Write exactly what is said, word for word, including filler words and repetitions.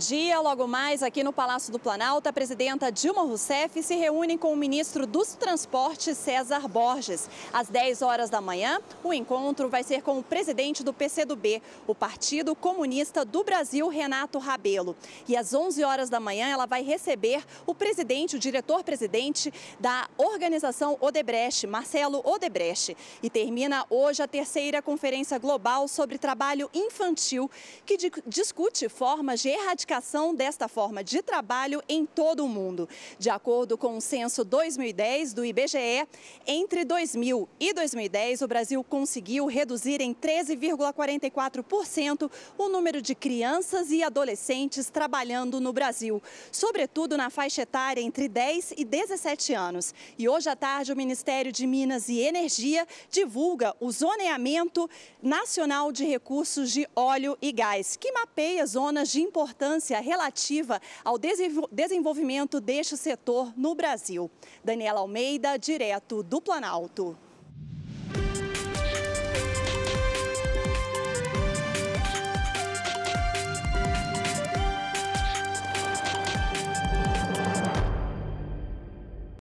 dia. Logo mais, aqui no Palácio do Planalto, a presidenta Dilma Rousseff se reúne com o ministro dos Transportes, César Borges. Às dez horas da manhã, o encontro vai ser com o presidente do P C do B, o Partido Comunista do Brasil, Renato Rabelo. E às onze horas da manhã, ela vai receber o presidente, o diretor-presidente da organização Odebrecht, Marcelo Odebrecht. E termina hoje a terceira Conferência Global sobre Trabalho Infantil, que discute formas de erradicação desta forma de trabalho em todo o mundo. De acordo com o censo dois mil e dez do I B G E, entre dois mil e dois mil e dez, o Brasil conseguiu reduzir em treze vírgula quarenta e quatro por cento o número de crianças e adolescentes trabalhando no Brasil, sobretudo na faixa etária entre dez e dezessete anos. E hoje à tarde, o Ministério de Minas e Energia divulga o Zoneamento Nacional de Recursos de Óleo e Gás, que mapeia zonas de importância relativa ao desenvolvimento deste setor no Brasil. Daniela Almeida, direto do Planalto.